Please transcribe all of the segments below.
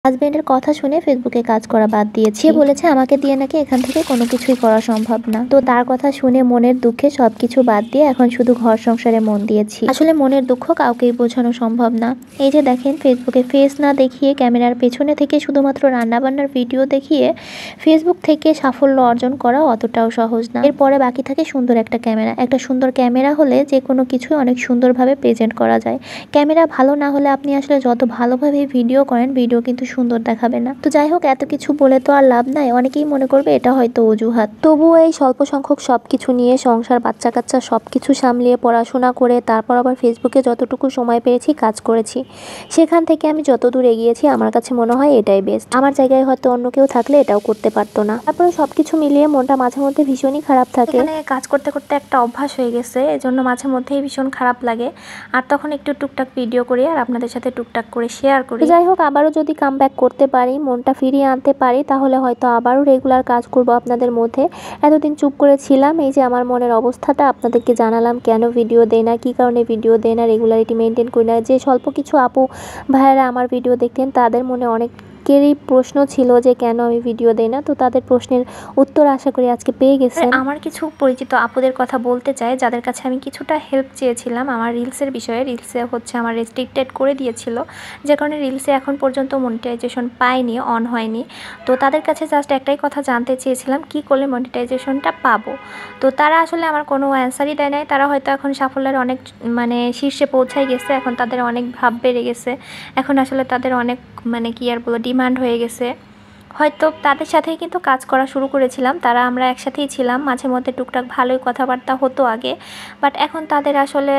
হাজবেন্ডের কথা শুনে ফেসবুকে কাজ করা বাদ দিয়েছি। সে বলেছে আমাকে দিয়ে নাকি এখান থেকে কোনো কিছুই করা সম্ভব না। তো তার কথা শুনে মনের দুঃখে সবকিছু বাদ দিয়ে এখন শুধু ঘর সংসারে মন দিয়েছি। আসলে মনের দুঃখ কাউকেই বোঝানো সম্ভব না। এই যে দেখেন, ফেসবুকে ফেস না দেখিয়ে ক্যামেরার পেছনে থেকে শুধুমাত্র রান্নাবান্নার ভিডিও দেখিয়ে ফেসবুক থেকে সাফল্য অর্জন করা অতটাও সহজ না। এরপরে বাকি থাকে সুন্দর একটা ক্যামেরা। একটা সুন্দর ক্যামেরা হলে যে কোনো কিছুই অনেক সুন্দরভাবে প্রেজেন্ট করা যায়। ক্যামেরা ভালো না হলে আপনি আসলে যত ভালোভাবে ভিডিও করেন, ভিডিও কিন্তু সুন্দর দেখাবে না। তো যাই হোক, এত কিছু বলে তো আর লাভ নাই। অনেকেই মনে করবে এটা হয়তো অজুহাত। তবুও এই স্বল্প সংখ্যক সবকিছু নিয়ে সংসার, বাচ্চা কাচ্চা সবকিছু সামলিয়ে পড়াশোনা করে তারপর আবার ফেসবুকে যতটুকু সময় পেয়েছি কাজ করেছি। সেখান থেকে আমি যতদূর এগিয়েছি আমার কাছে মনে হয় এটাই বেস্ট। আমার জায়গায় হয়তো অন্য কেউ থাকলে এটাও করতে পারতো না। তারপরে সবকিছু মিলিয়ে মনটা মাঝে মধ্যে ভীষণই খারাপ থাকে। কাজ করতে করতে একটা অভ্যাস হয়ে গেছে, এজন্য মাঝে মধ্যেই ভীষণ খারাপ লাগে। আর তখন একটু টুকটাক ভিডিও করি আর আপনাদের সাথে টুকটাক করে শেয়ার করি। যাই হোক, আবারও যদি কামব্যাক করতে পারি, মনটা ফিরিয়ে আনতে পারি, তাহলে হয়তো আবারও রেগুলার কাজ করব আপনাদের মধ্যে। এতদিন চুপ করে ছিলাম, এই যে আমার মনের অবস্থাটা আপনাদেরকে জানালাম, কেন ভিডিও দেই না, কী কারণে ভিডিও দেই না, রেগুলারিটি মেনটেন করি না। যে স্বল্প কিছু আপু ভাইয়েরা আমার ভিডিও দেখতেন তাদের মনে অনেকেরই প্রশ্ন ছিল যে কেন আমি ভিডিও দেই না। তো তাদের প্রশ্নের উত্তর আশা করি আজকে পেয়ে গেছেন। আমার কিছু পরিচিত আপুদের কথা বলতে চাই, যাদের কাছে আমি কিছুটা হেল্প চেয়েছিলাম আমার রিলসের বিষয়ে। রিলসে হচ্ছে আমার রেস্ট্রিক্টেড করে দিয়েছিল, যে কারণে রিলসে এখন পর্যন্ত মনিটাইজেশন পাইনি, অন হয়নি। তো তাদের কাছে জাস্ট একটাই কথা জানতে চেয়েছিলাম, কি করলে মনিটাইজেশনটা পাবো। তো তারা আসলে আমার কোনো অ্যান্সারই দেয় নাই। তারা হয়তো এখন সাফল্যের অনেক শীর্ষে পৌঁছায় গেছে, এখন তাদের অনেক ভাব বেড়ে গেছে, এখন আসলে তাদের অনেক কি আর বলো, ডিমান্ড হয়ে গেছে। হয়তো তাদের সাথেই কিন্তু কাজ করা শুরু করেছিলাম, আমরা একসাথেই ছিলাম, মাঝে মধ্যে টুকটাক ভালোই কথাবার্তা হতো আগে। বাট এখন তাদের আসলে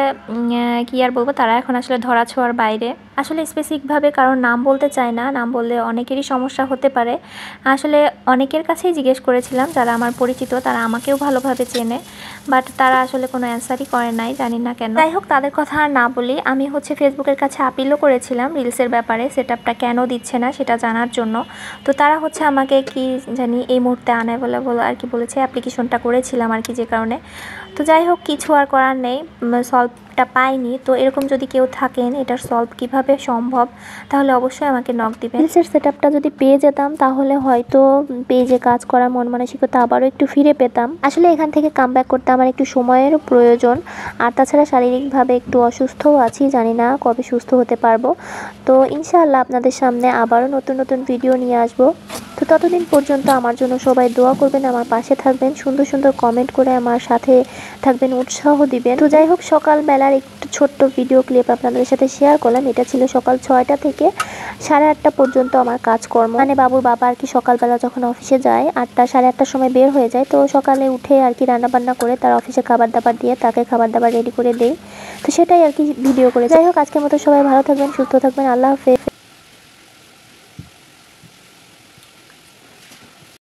কি আর বলবো, তারা এখন আসলে ধরাছোঁয়ার বাইরে। আসলে স্পেসিফিকভাবে কারণ নাম বলতে চায় না, নাম বললে অনেকেরই সমস্যা হতে পারে। আসলে অনেকের কাছেই জিজ্ঞেস করেছিলাম, যারা আমার পরিচিত, তারা আমাকেও ভালোভাবে চেনে, বাট তারা আসলে কোনো অ্যান্সারই করে নাই, জানি না কেন। যাই হোক, তাদের কথা আর না বলি। আমি হচ্ছে ফেসবুকের কাছে আপিলও করেছিলাম রিলসের ব্যাপারে, সেটআপটা কেন দিচ্ছে না সেটা জানার জন্য। তো তারা হচ্ছে আমাকে কি জানি এই মুহূর্তে আনঅ্যাভেলেবল আর কি বলেছে, অ্যাপ্লিকেশনটা করেছিলাম আর কি, যে কারণে। তো যাই হোক, কিছু আর করার নেই, সলভটা পাইনি। তো এরকম যদি কেউ থাকেন, এটার সলভ কিভাবে সম্ভব, তাহলে অবশ্যই আমাকে নক দিবেন। রিলসের সেটআপটা যদি পেয়ে যেতাম তাহলে হয়তো পেজে কাজ করার মন মানসিকতা আবারও একটু ফিরে পেতাম। আসলে এখান থেকে কামব্যাক করতে আমার একটু সময়েরও প্রয়োজন, আর তাছাড়া শারীরিকভাবে একটু অসুস্থও আছি, জানি না কবে সুস্থ হতে পারবো। তো ইনশাআল্লাহ আপনাদের সামনে আবারও নতুন নতুন ভিডিও নিয়ে আসবো। তো ততদিন পর্যন্ত আমার জন্য সবাই দোয়া করবেন, আমার পাশে থাকবেন, সুন্দর সুন্দর কমেন্ট করে আমার সাথে থাকবেন, উৎসাহ দিবেন। তো যাই হোক, সকালবেলার একটু ছোট্ট ভিডিও ক্লিপ আপনাদের সাথে শেয়ার করলাম। এটা ছিল সকাল 6টা থেকে 8:30 পর্যন্ত আমার কাজকর্ম। বাবুর বাবা আর কি সকালবেলা যখন অফিসে যায় 8টা 8:30টার সময় বের হয়ে যায়, তো সকালে উঠে আর কি রান্নাবান্না করে তার অফিসে খাবার দাবার দিয়ে তাকে খাবার দাবার রেডি করে দেই। তো সেটাই আর কি ভিডিও করে। যাই হোক, আজকের মতো সবাই ভালো থাকবেন, সুস্থ থাকবেন, আল্লাহ হাফেজ।